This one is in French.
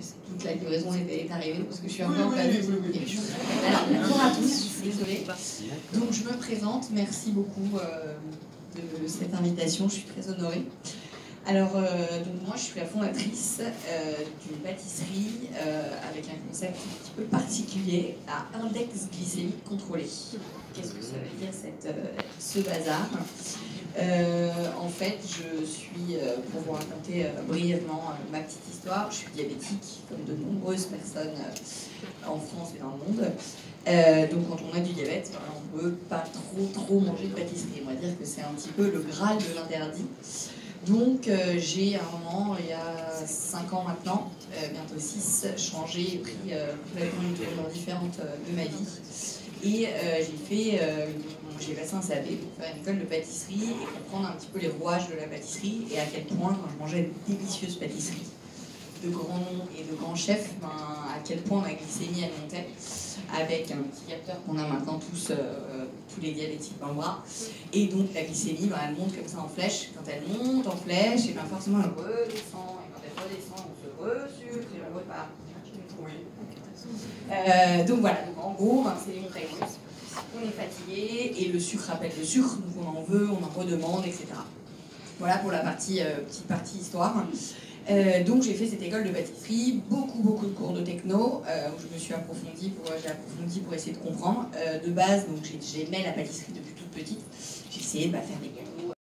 toute la livraison est arrivée, parce que je suis un peu en phase. Alors, bonjour à tous, désolée. Donc, je me présente, merci beaucoup de cette invitation, je suis très honorée. Alors, donc moi, je suis la fondatrice d'une pâtisserie avec un concept un petit peu particulier, à index glycémique contrôlé. Qu'est-ce que ça veut dire ce bazar? En fait, je suis, pour vous raconter brièvement ma petite histoire, je suis diabétique, comme de nombreuses personnes en France et dans le monde. Donc quand on a du diabète, on ne peut pas trop manger de pâtisserie. On va dire que c'est un petit peu le Graal de l'interdit. Donc j'ai à un moment, il y a 5 ans maintenant, bientôt 6, changé et pris complètement une tournure différente de ma vie. Et j'ai passé un CAP pour faire une école de pâtisserie et comprendre un petit peu les rouages de la pâtisserie et à quel point, quand je mangeais de délicieuses pâtisseries de grands noms et de grands chefs, à quel point ma glycémie elle montait avec un petit capteur qu'on a maintenant tous les diabétiques dans le bras. Et donc la glycémie, elle monte comme ça en flèche. Quand elle monte en flèche, et forcément elle redescend. Et quand elle redescend, on se resucre et on repart. Donc voilà, donc en gros, c'est une règle. On est fatigué et le sucre rappelle le sucre, donc on en veut, on en redemande, etc. Voilà pour la petite partie histoire. Donc j'ai fait cette école de pâtisserie, beaucoup de cours de techno, où je me suis approfondie pour essayer de comprendre. De base, donc j'aimais la pâtisserie depuis toute petite. J'ai essayé de faire des gâteaux